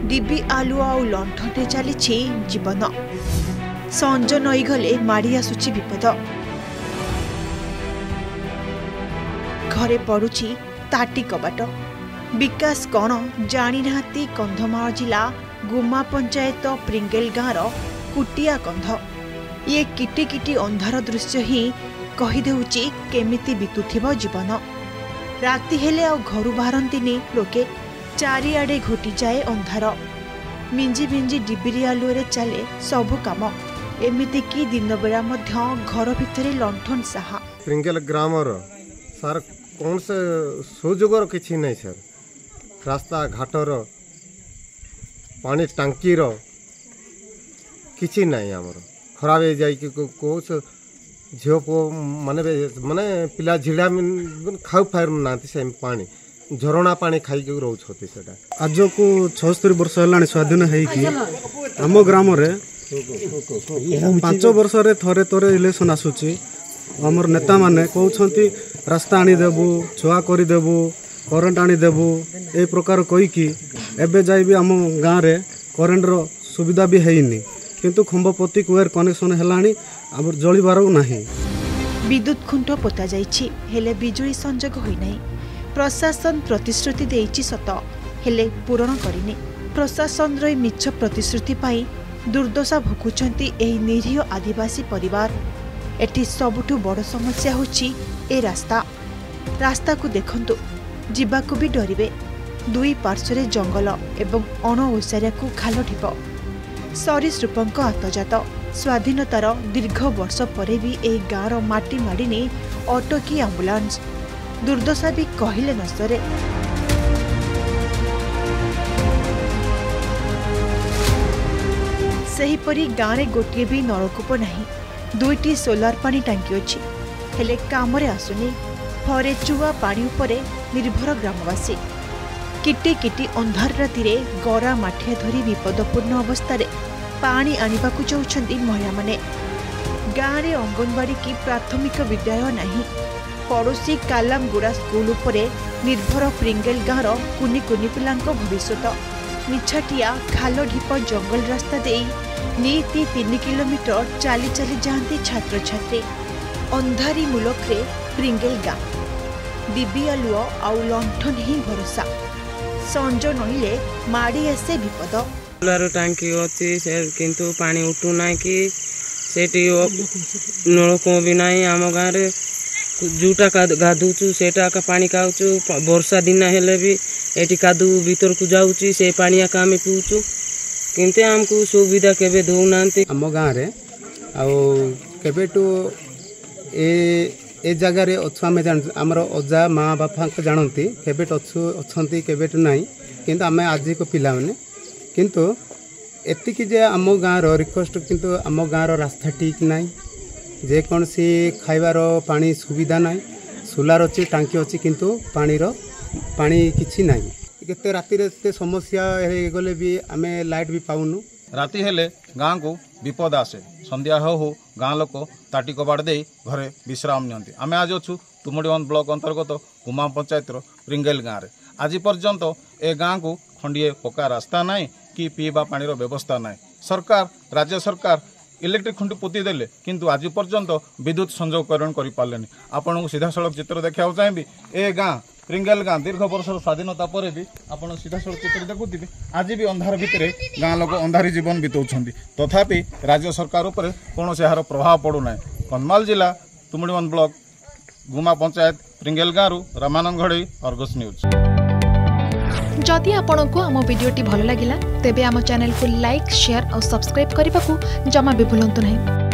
डिबी आलुआ और लंठने चली जीवन संज नई गले माड़ी आसुची विपद घरे पड़ुची ताटी कबाट विकास कौन जानी नाहाती कंधमाल जिला गुमा पंचायत प्रिंगेल गाँव कुटिया कंध ये किटी किटी अंधार दृश्य ही कहीदेउची केमिति बीतुथिबो जीवन राति हेले आ घरु बाहरंतिनी लोके चारिआडे घोटी जाए अंधार मिंजी मिंजी डिबिरी आलुरे चले सबु काम एमिति की दिन बेला मध्य घर भितरे लंठन साहा प्रिंगेल ग्रामर सार कौन से सुजोगर किछि नहीं सर रास्ता घाटर पानी टांकीर किछि नहीं आमर खराब हो जाए कौश झील पु माने माने पिला झिड़ा खाऊ पार ना से पानी झरणा पानी खाई रोचे आज को 76 वर्ष है स्वाधीन है आम ग्राम 5 वर्ष थरे थरे इलेक्शन आसूची आमर नेता माने कहते रास्ता आनीदेबू छुआ करदेबू करेन्ट आनीदेबू ए प्रकार कहीकि एबे जाए भी आम गाँव में करेन्टर सुविधा भी है किंतु खंबपति कुएर कनेक्शन है जलिबार नहीं विद्युत खुंट पोता जाइछि हेले बिजुली संजोग होई नहीं प्रशासन प्रतिश्रुति देइछि सत हेले पूरण करिनि प्रशासन रे मिछ प्रतिश्रुति पाई दुर्दशा भोगुचंती एही निरीह आदिवासी परिवार एटी सबुठु बड़ समस्या होछि ए रास्ता को देखंतु जिबाकु भी डरिबे दुई पार्श्वरे जंगल एवं अण ओसारिया को खाल ढिप सरीसृपंक आतजात स्वाधीनतार दीर्घ वर्ष पर भी ए गाँव माटी माड़िनी ऑटो की आंबुलांस दुर्दशा भी कहले न सरे सेहीपरि गाँव में गोटे भी नलकूप नहीं 2टी सोलार पानी टांकी अच्छी हेले काम आसुनी फरे चुआ पानी उपरे निर्भर ग्रामवासी किटी किटी अंधार राति गरा माठिया धरी विपदपूर्ण अवस्था पानी आनिबाकु चाहुछन्ती महिला माने गाँव में अंगनवाड़ी की प्राथमिक विद्यालय नहीं पड़ोसी कालामगुड़ा स्कूल उपरे निर्भर प्रिंगेल गाँव कुनी कुनी पिलांक भविष्यत निछाटिया खाल ढिप जंगल रास्ता दे नीति 3 किलोमीटर चली चली जाती छात्र छात्री अंधारी मुलक्रे प्रिंगेल गाँ डिबी आलुआ आउ लंठन ही भरोसा संज नईले माड़ी आसे विपद सोलार टांकी अच्छी किंतु पानी उठू ना कि सेठी नलकूप भी ना आम गाँव में जोटा गाधुचु सेटा का पानी खाऊचु वर्षा दिन हेले भी एटी कादू भीतर को जाऊँगी से पानी आका आम पीऊचु किंतु आमको सुविधा केबे दौना आम गाँव में आबेटू ए जगार अच्छु आम आमर अजा माँ बापा जानती केबेट अच्छा केबेट ना किंतु आम आज को पिला माने किंतु एतिकी जे आम गाँव रिक्वेस्ट किंतु आम गाँव रास्ता ठीक ना जेकोसी खाइबार पानी सुविधा ना सोलार अच्छी टांकी अच्छी किंतु पानी किछि ना केते राति समस्या गले भी आम लाइट भी पाऊनु राति हेले गाँ को विपद आसे संध्या हो गाँ लोक ताटी कबाट दे घरे विश्राम नियंती आम आज अच्छु तुमुडीवन ब्लॉक अंतर्गत गुमा पंचायत प्रिंगेल गाँव में आज पर्यंत ए गाँ को खंडिए पक्का रास्ता ना कि पीवा पानी व्यवस्था ना सरकार राज्य सरकार इलेक्ट्रिक खुंटी पोती देले किंतु आज पर्यंत विद्युत संयोगकरण कर पारे आपन को सीधा सड़क चित्र देखा चाहिए ए गाँ प्रिंगेल गाँ दीर्घ वर्ष स्वाधीनता पर भी आपन सीधा सड़क चित्र देखुथिबे आज भी अंधार भितर गाँ लोक अंधारी जीवन बिताउछन्ती तथापि राज्य सरकार उपर कौन से यार प्रभाव पड़ूना कंधमाल जिला तुमुडीवन ब्लॉक गुमा पंचायत प्रिंगेल गाँव रामानंद घड़ई अर्गस न्यूज। जदि आपंक आम भिडी भल लगा तेब आम चैनल को लाइक शेयर और सब्सक्राइब करने को जमा भी भूलु नहीं।